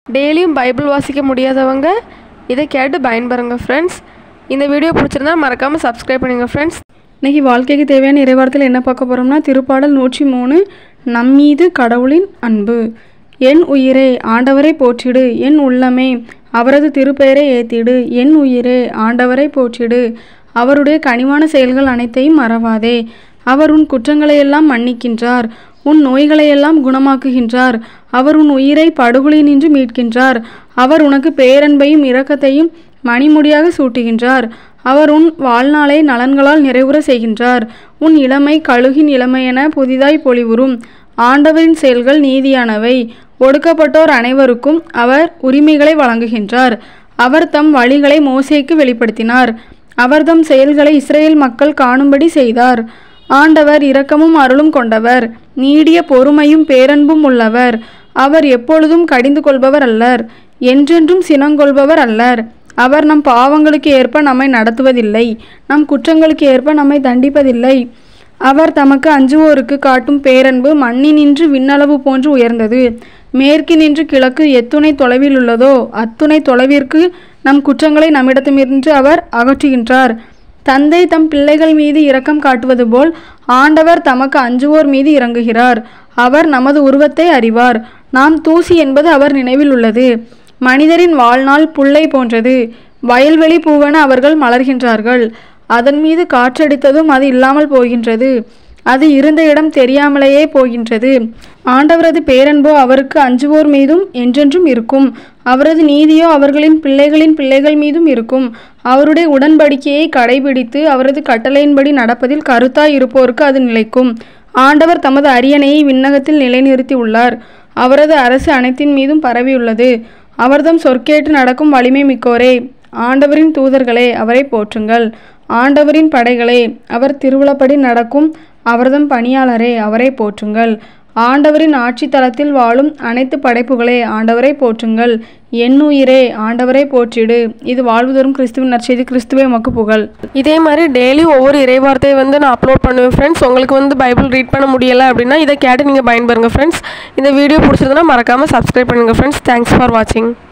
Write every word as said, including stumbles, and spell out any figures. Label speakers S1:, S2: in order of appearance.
S1: டெய்லியும் பைபிள் வாசிக்க முடியாதவங்க இதை கேட்டு பயன்பெறுங்க ஃப்ரெண்ட்ஸ். இந்த வீடியோ பிடிச்சிருந்தா மறக்காமல் சப்ஸ்கிரைப் பண்ணுங்க ஃப்ரெண்ட்ஸ்.
S2: இன்றைக்கி வாழ்க்கைக்கு தேவையான இறைவார்த்தையில் என்ன பார்க்க போகிறோம்னா திருப்பாடல் நூற்றி மூணு நம்மீது கடவுளின் அன்பு. என் உயிரே ஆண்டவரை போற்றிடு, என் உள்ளமே அவரது திருப்பெயரை ஏத்திடு. என் உயிரே ஆண்டவரை போற்றிடு, அவருடைய கனிவான செயல்கள் அனைத்தையும் மறவாதே. அவர் உன் குற்றங்களையெல்லாம் மன்னிக்கின்றார், உன் நோய்களையெல்லாம் குணமாக்குகின்றார். அவர் உன் உயிரை படுகொலை நின்று மீட்கின்றார். அவர் உனக்கு பேரன்பையும் இரக்கத்தையும் மணிமுடியாக சூட்டுகின்றார். அவர் உன் வாழ்நாளை நலன்களால் நிறைவுற செய்கின்றார். உன் இளமை கழுகின் இளமையென புதிதாய் பொலிவுறும். ஆண்டவரின் செயல்கள் நீதியானவை, ஒடுக்கப்பட்டோர் அனைவருக்கும் அவர் உரிமைகளை வழங்குகின்றார். அவர் தம் வழிகளை மோசேக்கு வெளிப்படுத்தினார். அவர் தம் செயல்களை இஸ்ரேல் மக்கள் காணும்படி செய்தார். ஆண்டவர் இரக்கமும் அருளும் கொண்டவர், நீடிய பொறுமையும் பேரன்பும் உள்ளவர். அவர் எப்பொழுதும் கடிந்து கொள்பவர் அல்லர், என்றென்றும் சினங்கொள்பவர் அல்லர். அவர் நம் பாவங்களுக்கு ஏற்ப நம்மை நடத்துவதில்லை, நம் குற்றங்களுக்கு ஏற்ப நம்மை தண்டிப்பதில்லை. அவர் தமக்கு அஞ்சுவோருக்கு காட்டும் பேரன்பு மண்ணினின்று விண்ணளவு போன்று உயர்ந்தது. மேற்கினின்று கிழக்கு எத்துணை தொலைவில் உள்ளதோ அத்துணை தொலைவிற்கு நம் குற்றங்களை நம்மிடத்திலிருந்து அவர் அகற்றுகின்றார். தந்தை தம் பிள்ளைகள் மீது இரக்கம் காட்டுவது போல் ஆண்டவர் தமக்கு அஞ்சுவோர் மீது இறங்குகிறார். அவர் நமது உருவத்தை அறிவார், நாம் தூசி என்பது அவர் நினைவில் உள்ளது. மனிதரின் வாழ்நாள் புல்லை போன்றது, வயல்வெளி பூவென அவர்கள் மலர்கின்றார்கள். அதன் மீது காற்றடித்ததும் அது இல்லாமல் போகின்றது, அது இருந்த இடம் தெரியாமலேயே போகின்றது. ஆண்டவரது பேரன்போ அவருக்கு அஞ்சுவோர் மீதும் என்றென்றும் இருக்கும். அவரது நீதியோ அவர்களின் பிள்ளைகளின் பிள்ளைகள் மீதும் இருக்கும். அவருடைய உடன்படிக்கையை கடைபிடித்து அவரது கட்டளையின்படி நடப்பதில் கருத்தாய் இருப்போருக்கு அது நிலைக்கும். ஆண்டவர் தமது அரியணையை விண்ணகத்தில் நிலைநிறுத்தி உள்ளார். அவரது அரசு அனைத்தின் மீதும் பரவியுள்ளது. அவர்தம் சொற்கேட்டு நடக்கும் வலிமை மிக்கோரே, ஆண்டவரின் தூதர்களே அவரை போற்றுங்கள். ஆண்டவரின் படைகளே அவர் திருவுளப்படி நடக்கும் அவர்தம் பணியாளரே அவரை போற்றுங்கள். ஆண்டவரின் ஆட்சி தளத்தில் வாழும் அனைத்து படைப்புகளே ஆண்டவரை போற்றுங்கள். என் உயிரே ஆண்டவரை போற்றிடு. இது வாழ்வு தரும் கிறிஸ்துவின் நற்செய்தி. கிறிஸ்துவே உமக்கு புகழ்.
S1: இதே மாதிரி டெய்லி ஒவ்வொரு இறைவார்த்தையை வந்து நான் அப்லோட் பண்ணுவேன் ஃப்ரெண்ட்ஸ். உங்களுக்கு வந்து பைபிள் ரீட் பண்ண முடியலை அப்படின்னா இதை கேட்டு நீங்கள் பயன்பெறுங்க ஃப்ரெண்ட்ஸ். இந்த வீடியோ பிடிச்சிருந்தனா மறக்காமல் சப்ஸ்கிரைப் பண்ணுங்கள் ஃப்ரெண்ட்ஸ். தேங்க்ஸ் ஃபார் வாட்சிங்.